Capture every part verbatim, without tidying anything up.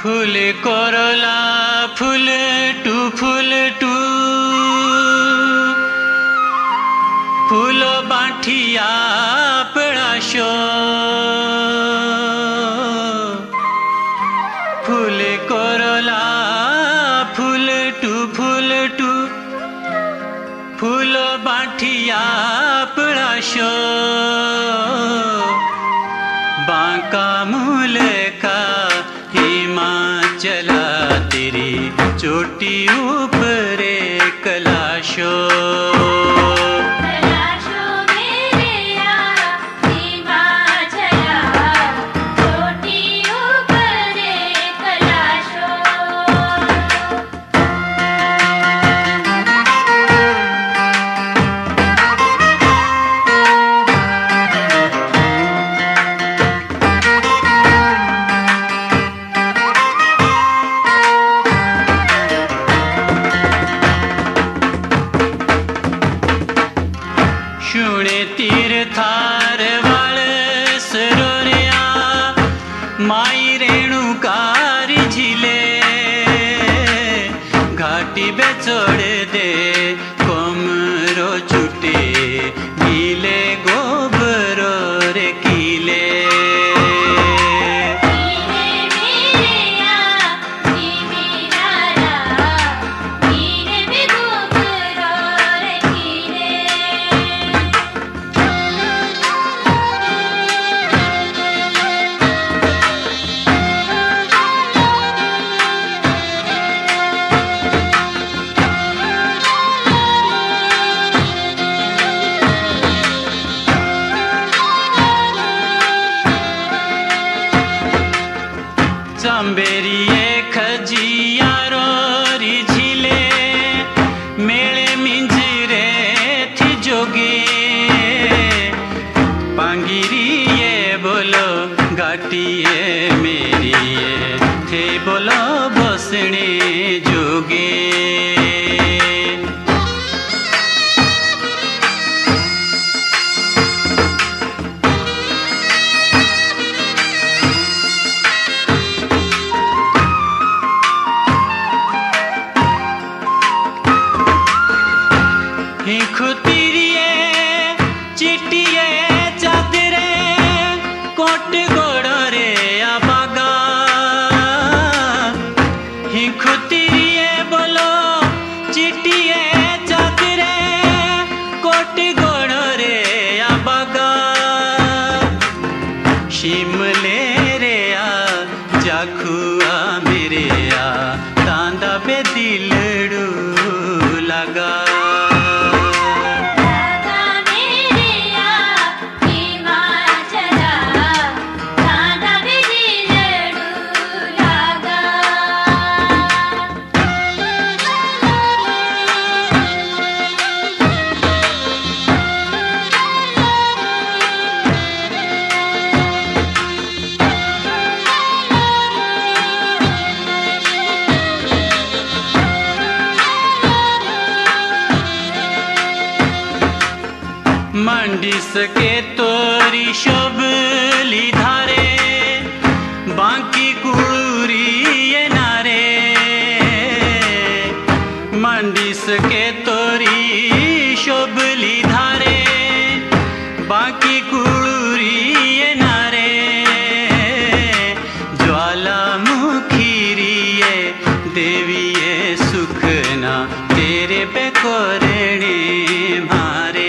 फूल करला फूल टू फूल टू फूल बाठिया पड़ाशो फूल करला फूल टू फूल टू फूल बाठिया पड़ाशो बांका मूल का हिमाचला तेरी चोटी ऊपर कलाशो तीर्थार वाल सरोरिया माई रेणुकार झिले घाटी बेचोड़ दे कोमरो छुटे नीले गोबरो रे कीले चंबेरिए खजियारो रिझिले मेले मिंजरे थी जोगे पांगिरिए बोलो घाटिए मेरिए थे बोलो बसने जोगे खुतिरिए चिटिए चादरे कोट गोड़रे आबागा ही खुतिरिए बोलो चिटिए चादरे कोट गोड़रे आबागा शिमले रे आ जाखुआ मेरे आ तांदा पे दिलड़ू लगा मंडी सके तोरी शोभली धारे बांकी कुड़ी ये नारे मंडी सके तोरी शोभली धारे बांकी कुड़ी ये नारे ज्वालामुखी रिये देविये सुखना तेरे पे कोरणे मारे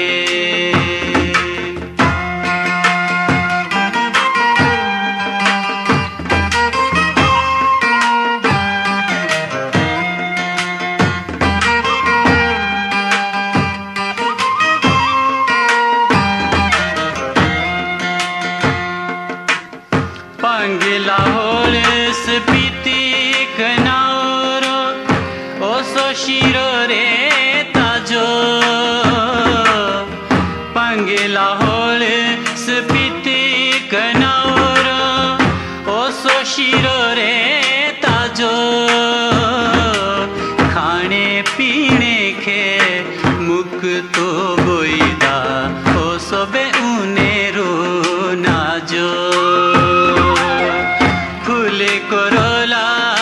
पंगला होल स्पीति कनारो ओसो शिरो रे ताजो पंगला होल स्पीति कनारो ओसो शिरो रे ताजो खाने पीने के मुख तो बोईदा ओसो बे उनेरो नाजो फूले करोला